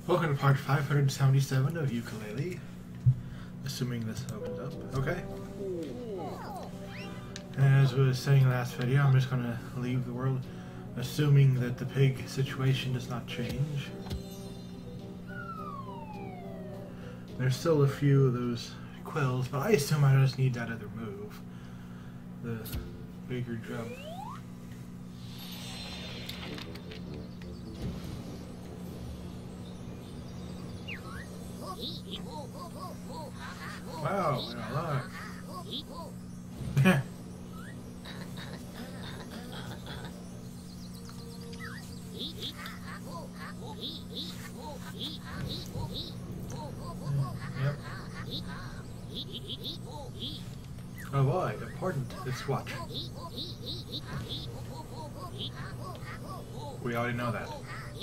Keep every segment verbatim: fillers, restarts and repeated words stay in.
Welcome to part five hundred seventy-seven of Yooka-Laylee. Assuming this opens up. Okay. As I was saying in the last video, I'm just gonna leave the world, assuming that the pig situation does not change. There's still a few of those quills, but I assume I just need that other move. The bigger jump. Wow, we're alive. Yep. Oh boy, important. Let's watch. We already know that.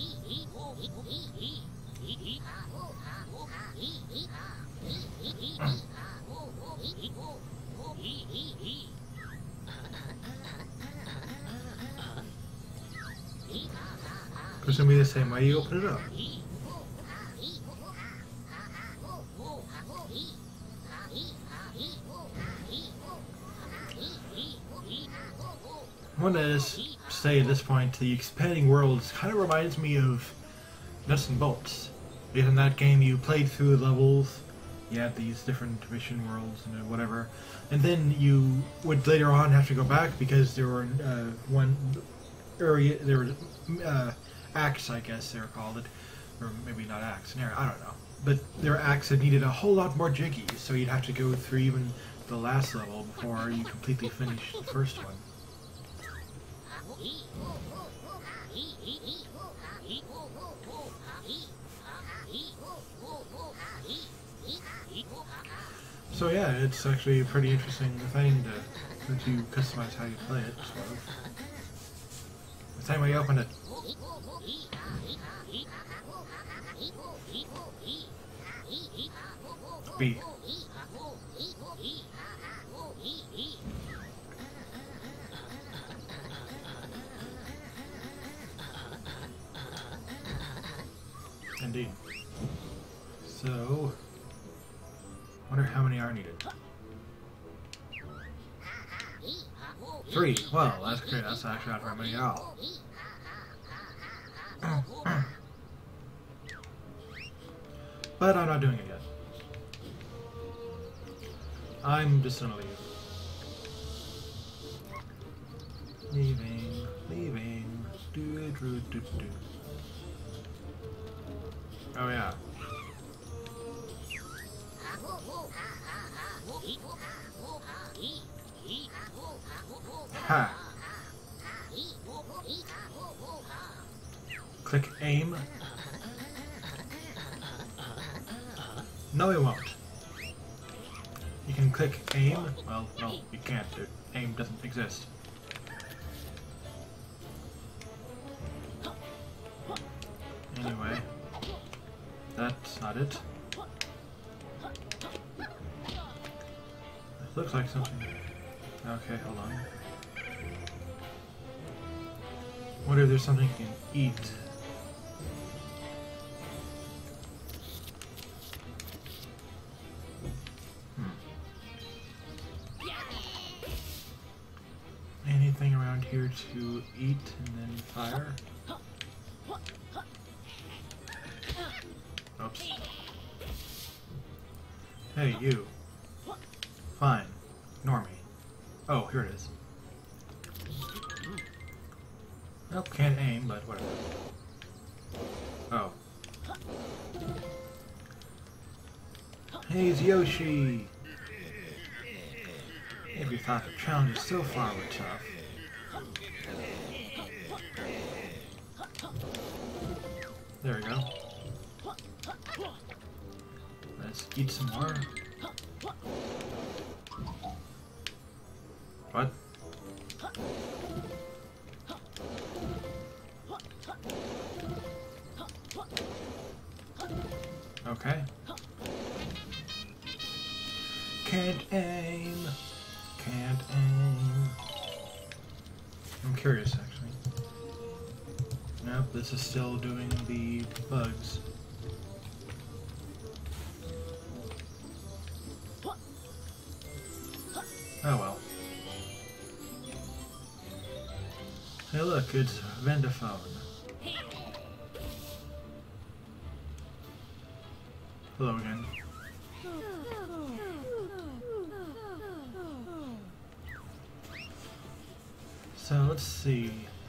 It's gonna be the same way you open it up. I want to just say at this point, the expanding worlds kind of reminds me of Nuts and Bolts. Because in that game you played through the levels, you had these different mission worlds and whatever, and then you would later on have to go back because there were uh, one area, there were uh, acts, I guess they were called it, or maybe not acts, I don't know. But there were acts that needed a whole lot more jiggies, so you'd have to go through even the last level before you completely finished the first one. So yeah, it's actually a pretty interesting thing to, to customize how you play it, sort of. The same way you open it. B. Indeed. So, wonder how many are needed. Three. Well, that's great. That's actually not very many at all. But I'm not doing it yet. I'm just gonna leave. Leaving, leaving, do do do do. Oh yeah. Ha. Click aim. No, it won't. You can click aim. Well, no, you can't. Aim doesn't exist. Anyway, that's not it. It looks like something. Okay, hold on. Wonder if there's something you can eat. Anything around here to eat and then fire? Oops. Hey, you. Fine. Ignore me. Oh, here it is. Nope, can't aim, but whatever. Oh. Hey, it's Yoshi! If you thought the challenges so far were tough. There we go. Let's eat some more. What? Okay. Can't aim. Can't aim. I'm curious, actually. Nope, this is still doing the bugs. Good Vendophone. Hello again. So let's see.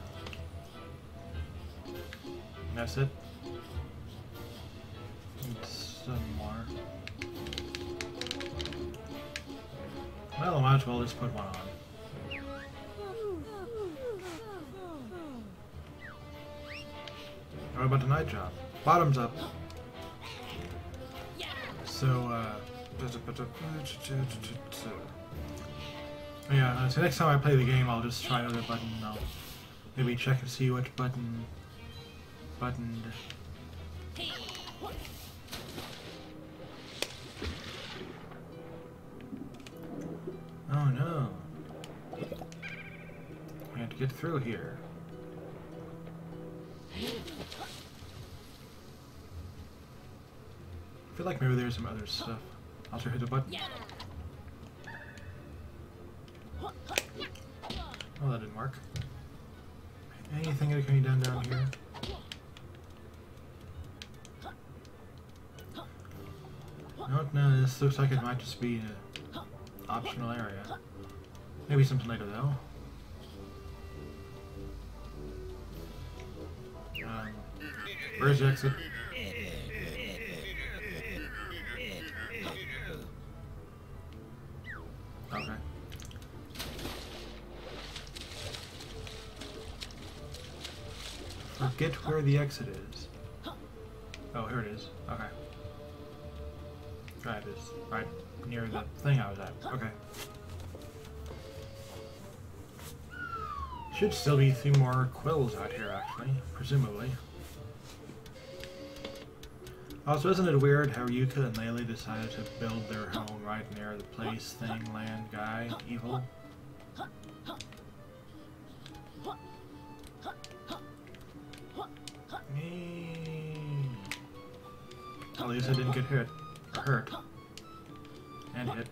That's it. Need some more. Well, I might as well just put one on. What about the night job? Bottoms up. So, uh... yeah, so next time I play the game, I'll just try another button. I'll maybe check and see which button... buttoned... Oh no. I have to get through here. I feel like maybe there's some other stuff. I'll try to hit the button. Oh, that didn't work. Anything that can be done down here? No, no, this looks like it might just be an optional area. Maybe something later though. Um, where's the exit? Okay. Forget where the exit is. Oh, here it is. Okay. Right, it is right near the thing I was at. Okay. Should still be three more quills out here, actually, presumably. Also, isn't it weird how Yooka and Laylee decided to build their home right near the place, thing, land, guy, evil? Eee. At least I didn't get hit. Or hurt. And hit.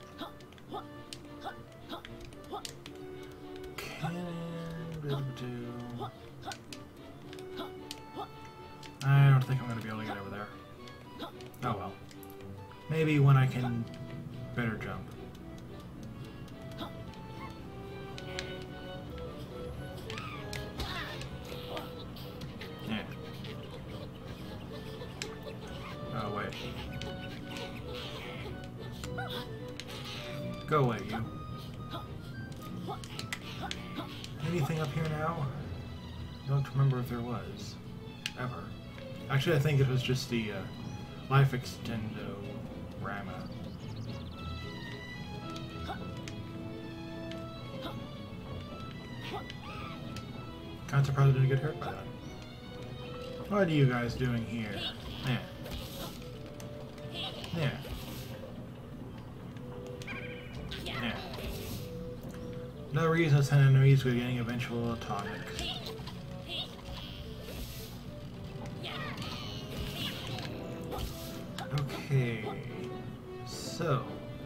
I don't think I'm going to be able to get over there. Oh well. Maybe when I can better jump. Yeah. Oh wait. Go away, you. Anything up here now? I don't remember if there was. Ever. Actually, I think it was just the uh, life extendo Rama. Kinda surprised I didn't get hurt by that. What are you guys doing here? Yeah. Yeah. Yeah. No reason to send enemies with getting eventual atomics. Okay, so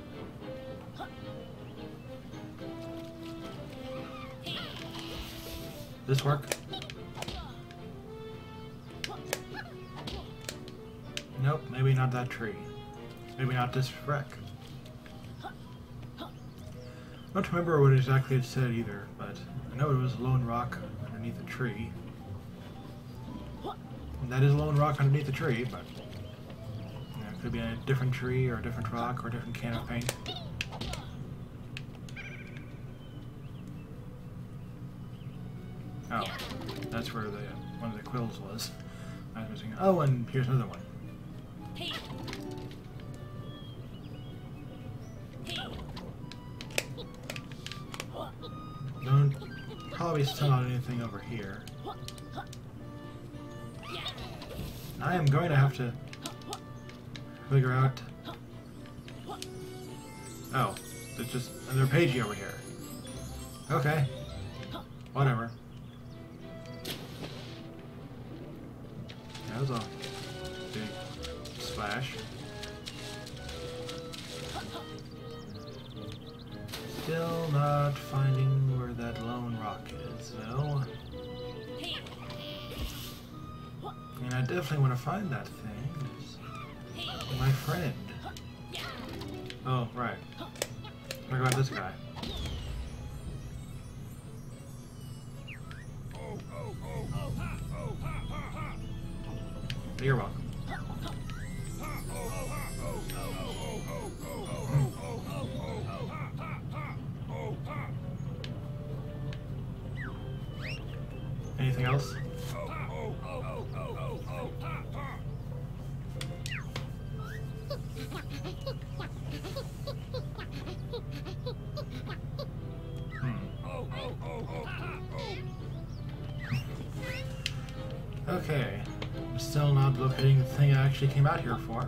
this work? Nope, maybe not that tree. Maybe not this wreck. I don't remember what exactly it said either, but I know it was a lone rock underneath a tree. And that is a lone rock underneath a tree, but could be a different tree, or a different rock, or a different can of paint. Oh, that's where the one of the quills was. I was missing. Oh, and here's another one. Don't probably still not anything over here. I am going to have to figure out. Oh, there's just another pagey over here. Okay. Whatever. That was a big splash. Still not finding where that lone rock is, though. And I definitely want to find that thing. It's my friend. Oh, right. What about this guy? You're welcome. Anything else? Okay, I'm still not locating the thing I actually came out here for.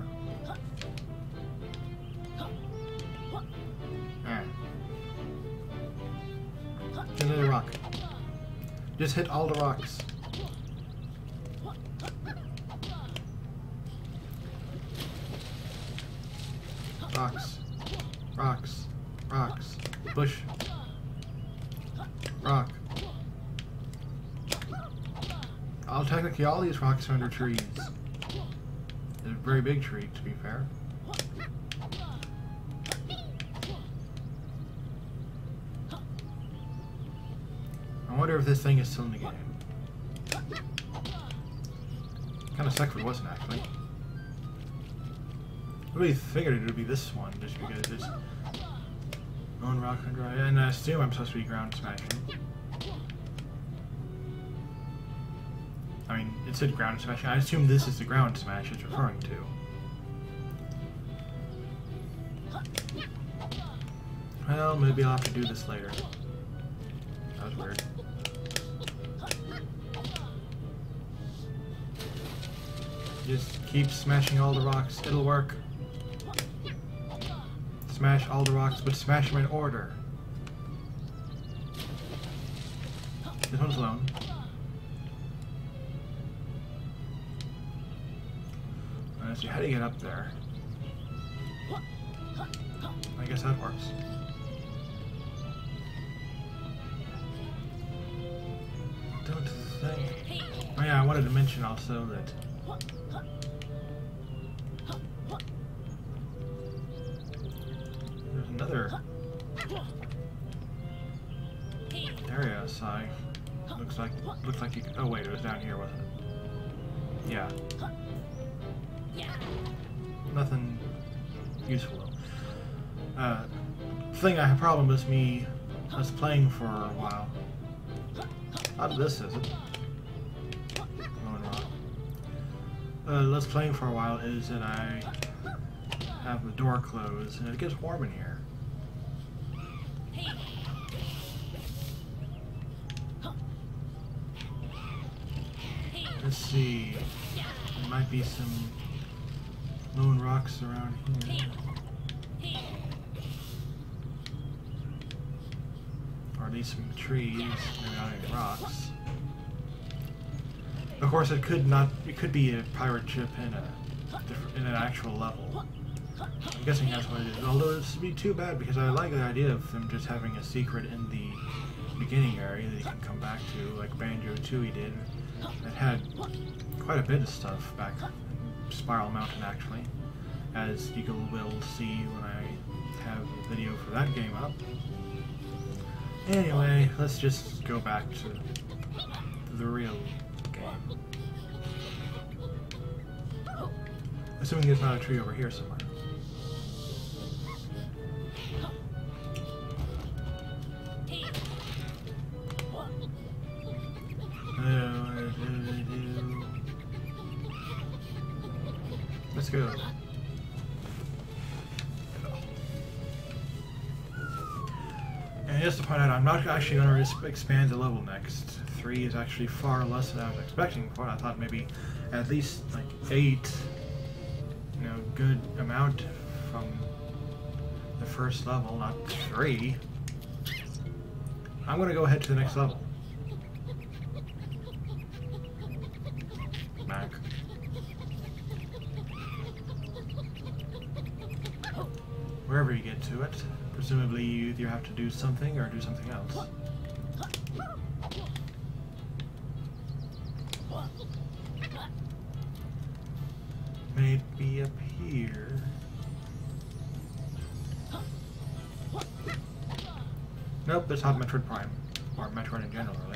Alright. Hit another rock. Just hit all the rocks. Rocks. Rocks. Rocks. Bush. Rock. All technically, all these rocks are under trees. They're a very big tree, to be fair. I wonder if this thing is still in the game. Kind of suck if it wasn't, actually. I really figured it would be this one, just because it's on rock and dry, and I assume I'm supposed to be ground smashing. I mean, it said ground smashing. I assume this is the ground smash it's referring to. Well, maybe I'll have to do this later. That was weird. Just keep smashing all the rocks. It'll work. Smash all the rocks, but smash them in order. This one's alone. Let's see, how do you get up there? I guess that works. Don't think. Oh yeah, I wanted to mention also that there's another area, so I looks like looks like you could, oh wait, it was down here, wasn't it? Yeah. Nothing useful though. Uh, thing I have problem with me us playing for a while. Not this, is it? Going wrong. Uh, let's playing for a while is that I have the door closed and it gets warm in here. Let's see. There might be some lone rocks around here. Or at least some trees, maybe not any rocks. Of course, it could not. It could be a pirate ship in a different, in an actual level. I'm guessing that's what it is. Although this would be too bad because I like the idea of them just having a secret in the beginning area that you can come back to, like Banjo Tooie did. It had quite a bit of stuff back in Spiral Mountain, actually, as you will see when I have a video for that game up. Anyway, let's just go back to the real game. Assuming there's not a tree over here somewhere. Let's go. And just to point out, I'm not actually going to expand the level next. Three is actually far less than I was expecting for. I thought maybe at least like eight, you know, good amount from the first level, not three. I'm going to go ahead to the next level. Back. Wherever you get to it, presumably you either have to do something or do something else. maybe up here. Nope, that's not Metroid Prime. Or Metroid in general, really.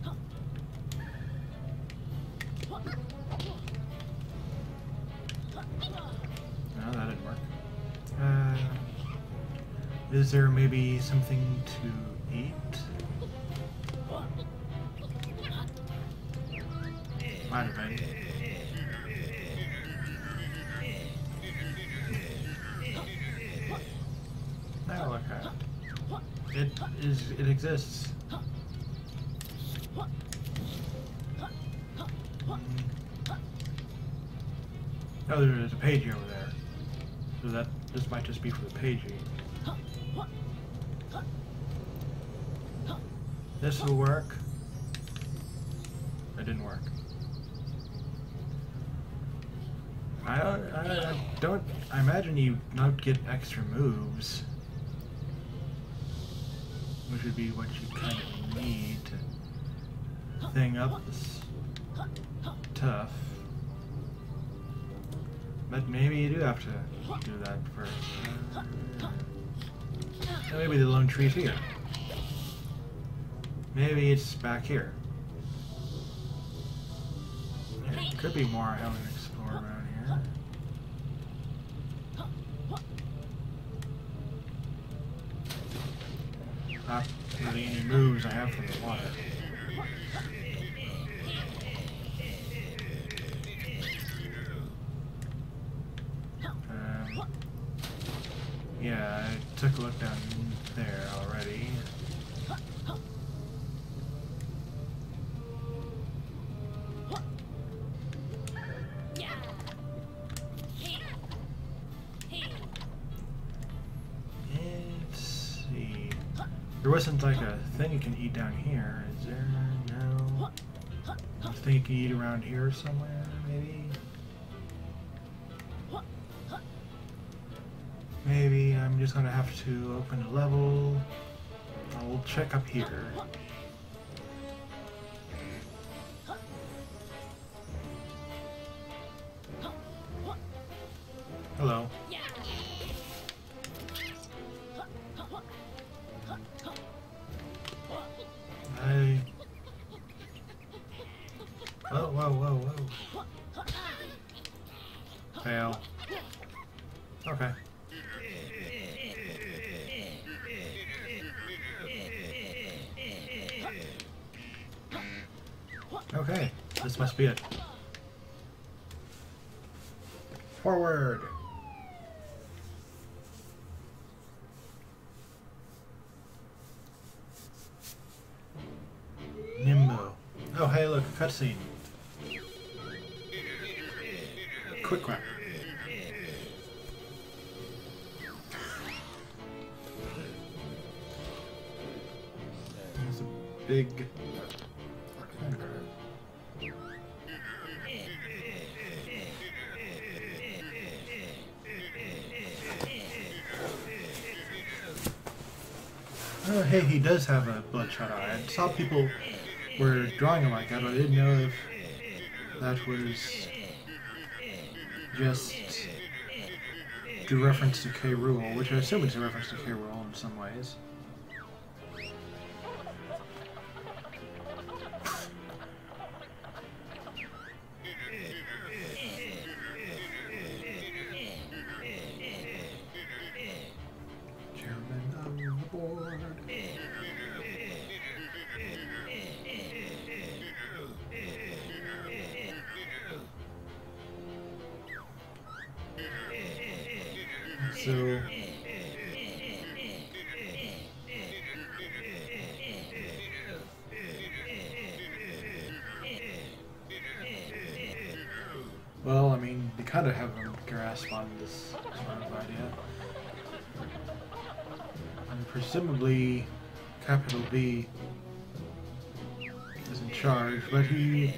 No, that didn't work. Uh, is there maybe something to eat? Might have been. Now look at it. It is. It exists. Oh, there's a pagey over there. So that this might just be for the pagey. This will work. It didn't work. I don't. I, I don't. I imagine you not get extra moves, which would be what you kind of need to thing up this tough. But maybe you do have to do that first. Uh, maybe the lone tree's here. Maybe it's back here. There could be more I haven't explored around here. Not really any moves I have from the water. Um, yeah, I took a look down there already. There wasn't like a thing you can eat down here, is there? No. A thing you can eat around here somewhere, maybe? Maybe I'm just gonna have to open a level. I'll check up here. Hello. I... Oh, whoa, whoa, whoa. Fail. Okay. Okay, this must be it. Forward! Nimbo. Oh, hey, look, a cutscene. Quick wrap. There's a big. Oh, hey, he does have a bloodshot eye. I saw people were drawing him like that, but I didn't know if that was just a reference to K. Rool, which I assume is a reference to K. Rool in some ways. So, well, I mean, they kind of have a grasp on this sort of idea. And presumably, Capital B is in charge, but he...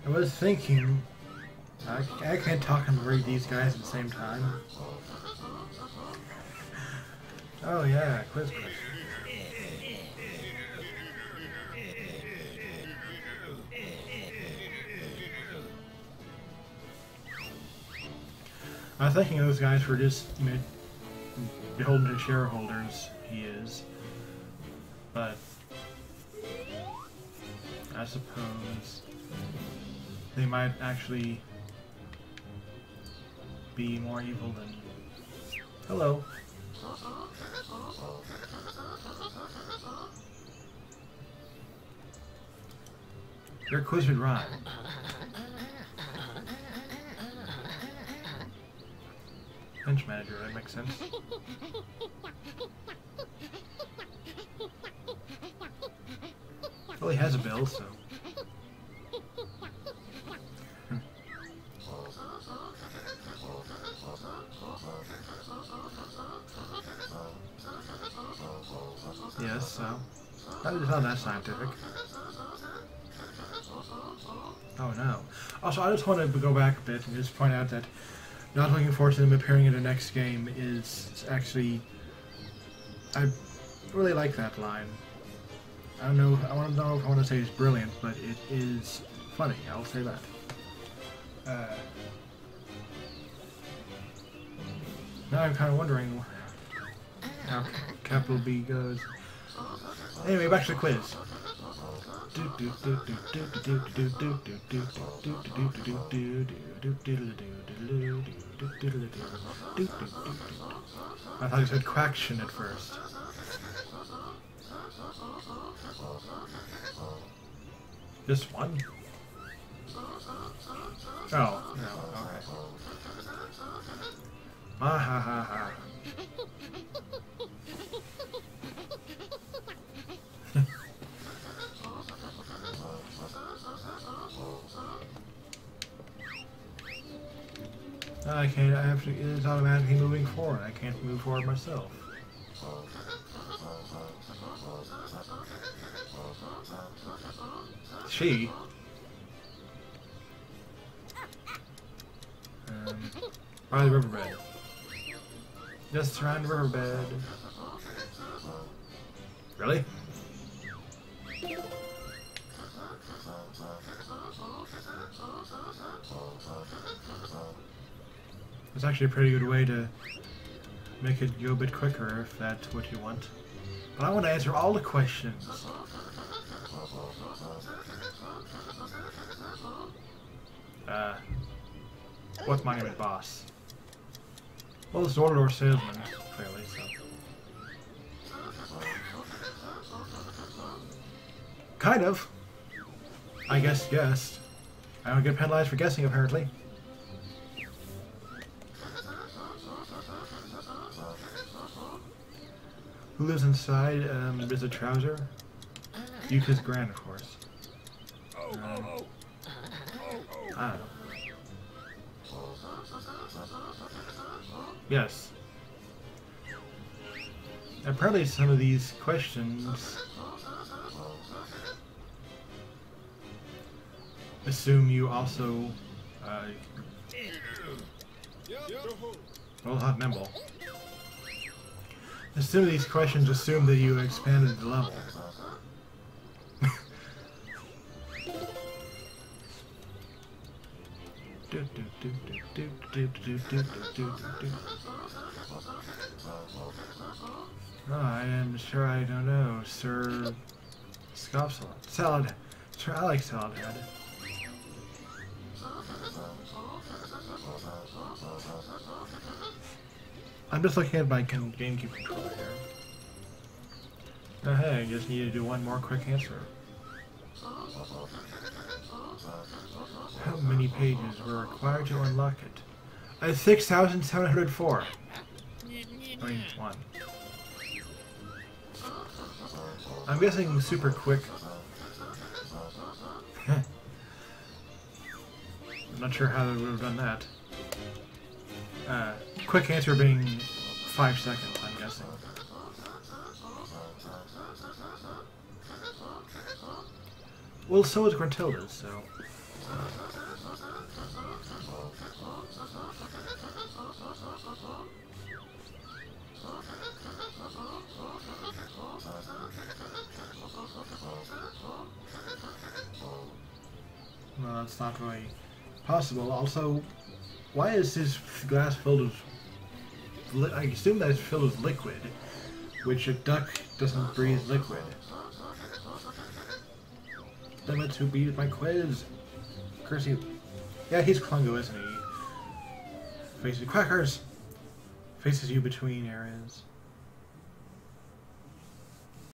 I was thinking, I, I can't talk and read these guys at the same time. Oh yeah, quiz question. I was thinking those guys were just, you know, beholden to shareholders, he is. But I suppose they might actually be more evil than... Hello. You're a quiz with rhyme. Hunch manager, that makes sense. Well, he has a bill, so... Yes, so... That is not that scientific. Oh no. Also, I just want to go back a bit and just point out that not looking forward to them appearing in the next game is actually... I really like that line. I don't know, I don't know if I want to say it's brilliant, but it is funny, I'll say that. Uh, now I'm kind of wondering how capital B goes. Anyway, back to the quiz. I thought you said quaction at first. Just one? Oh, no, okay. Ah ha ha ha. I can't, I have to, it's automatically moving forward. I can't move forward myself. She? Um, by the riverbed. Just around the riverbed. Really? It's actually a pretty good way to make it go a bit quicker if that's what you want. But I want to answer all the questions. Uh, what's my name is Boss? Well, it's door-to-door salesman, clearly, so... Kind of. I guess guessed. I don't get penalized for guessing, apparently. Who lives inside? Um, is a trouser? Yooka's grand, of course. Um, I don't know. Yes. Apparently some of these questions assume you also uh, well, hot nimble. Some of these questions assume that you expanded the level. Oh, I am sure I don't know, Sir Scop Salad. Salad. Sir, I like salad head. I'm just looking at my GameCube controller here. Oh hey, I just need to do one more quick answer. How many pages were required to unlock it? Uh, six thousand seven hundred four. I mean, one. I'm guessing super quick. I'm not sure how they would have done that. Uh, quick answer being five seconds, I'm guessing. Well, so is Gruntilda's, so... No, that's not really possible. Also, why is his glass filled with... Li I assume that it's filled with liquid, which a duck doesn't breathe liquid. Damn it, who beat my quiz? Curse you. Yeah, he's Klungo, isn't he? Faces Quackers! Faces you between areas.